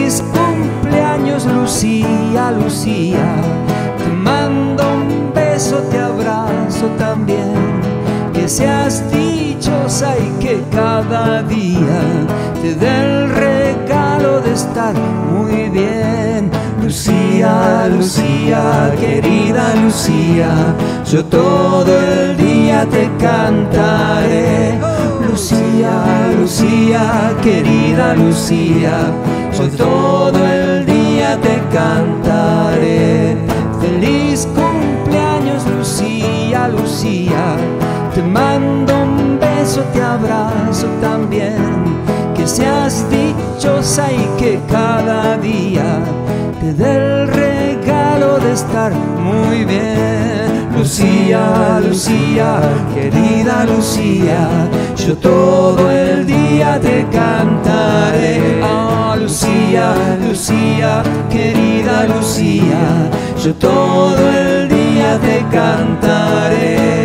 Feliz cumpleaños, Lucía, Lucía. Te mando un beso, te abrazo también. Que seas dichosa y que cada día te dé el regalo de estar muy bien. Lucía, Lucía, querida Lucía, yo todo el día te cantaré. Lucía, Lucía, querida Lucía, yo todo el día te cantaré. Feliz cumpleaños, Lucía, Lucía. Te mando un beso, te abrazo también. Que seas dichosa y que cada día te dé el regalo de estar muy bien. Lucía, Lucía, querida Lucía, yo todo el día te cantaré. Oh, Lucía, Lucía, querida Lucía, yo todo el día te cantaré.